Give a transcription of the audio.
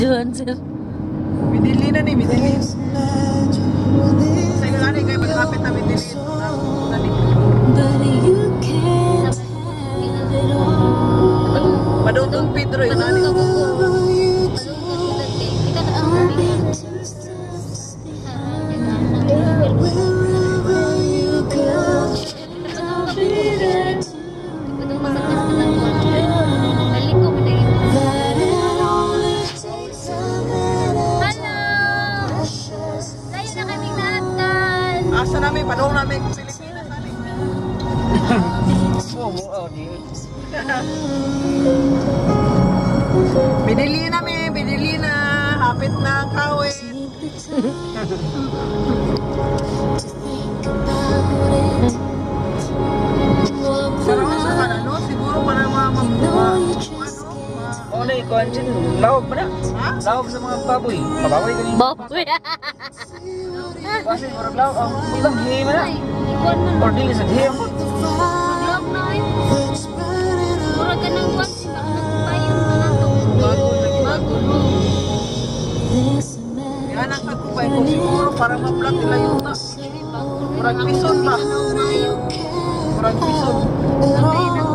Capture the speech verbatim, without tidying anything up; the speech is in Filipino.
Juan, sir. Midili na ni, midili. Sa nga ni, kayo magkapit na midili. Padutong Pedro yun, nani. Asa namin, padong namin Pilipinas namin. Oo, oo, di. Binili namin, binili na. Hapit na ang kawin. Pero sa ka na, no? Siguro para mga mga Oo na, ikaw dyan. Lawag ba na? ha? Lawag sa mga baboy. Pababoy ka niyo. Baboy. Kasi marag lawag. Ang ilang hihim na. Or dili sa hihim. Maglog na eh. Mura ka ng kwan. Nagpayon ka na to. Bago lagi. Bago. Yan ang kagubay ko siguro para ma-vlog nila yung na. Murag pison ba? Murag pison. Sabi na